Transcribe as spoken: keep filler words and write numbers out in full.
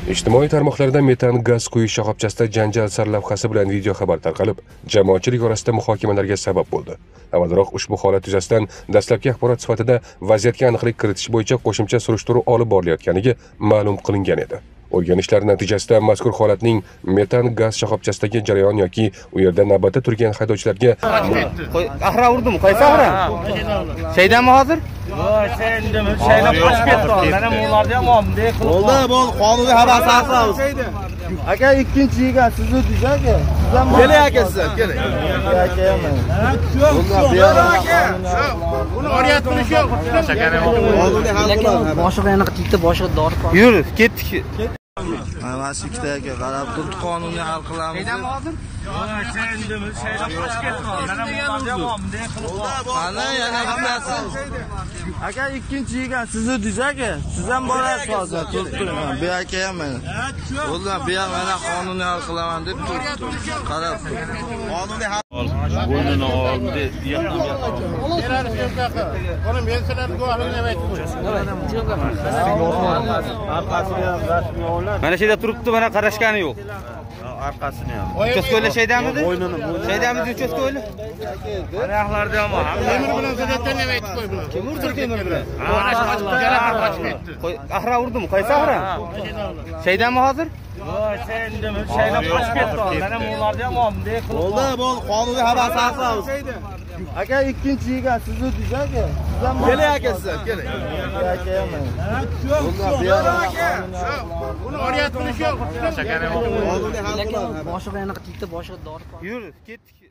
Ijtimoiy tarmoqlarda metan gaz quyish shahobchasida janjal sarlavhasi bilan video xabar tarqalib, jamoatchilik orasida muhokamalarga sabab bo'ldi. Avvalroq ushbu holat yuzasidan dastlabki axborot sifatida vaziyatga aniqlik kiritish bo'yicha qo'shimcha surishtiruv olib borilayotganligi ma'lum qilingan edi. O'rganishlar natijasida mazkur holatning metan gaz shahobchasidagi jarayon yoki u yerda navbatda turgan haydovchilarga ahra urdim, qaysi ahra? Shaydami hozir? Voy, sendimi? Shaydab qochib ketdi. Mana bularni ham oldim. Bo'ldi, bo'ldi. Qonuniy xabar tarqatamiz. Aka, ikkinchi yegan sizni dizaka. Sizdan keling aka siz, keling. Aka ham. Buni o'rgatib yo'q. Shakarim. Boshqa yana qildi, boshqa dori qoldi. Yur, ketdik. Mana shu ikkitaga qarab turib qonuniy hal qilamiz. Shaydami hozir? Voy, sendimi? Shaydab qochib ketdi. Mana bularni ham oldim. Mana yana hammasi. Aka, ikkinchi yegan sizni dizaka. Siz ham borasiz hozir. Turib turing. Bu aka ham mana. Bo'ldi, bu ham mana qonuniy hal qilaman deb turibdi. Qarab. Qonuniy hal. Bo'ynini oldi. Buni men sizlarga guvohlik aytib qo'yaman. Mana shu yerda turibdi, mana qarashgani yo'q. Arkasini ham. Uchastkoli shaydamidi? Shaydamidi uchastkoli? Mana axlarda ham bor. Temir bilan zadatdan nima aytib qo'y bular? Kim urdi temir bilan? Mana qochib ketdi. Ahra urdim, qaysi ahra? Shaydami hozir? Voy, sendimi? Shaydab qochib ketdi. Mana bularni ham oldim. Bo'ldi, bo'ldi. Qonuniy xabar tarqatamiz. Aka, ikkinchi yegan sizni dizaka. Sizdan keling aka siz, keling. Aka ham. Buni o'rgatib yo'q. Shakarim. Boshqa yana qildi, boshqa dori qoldi. Yur, ketdik.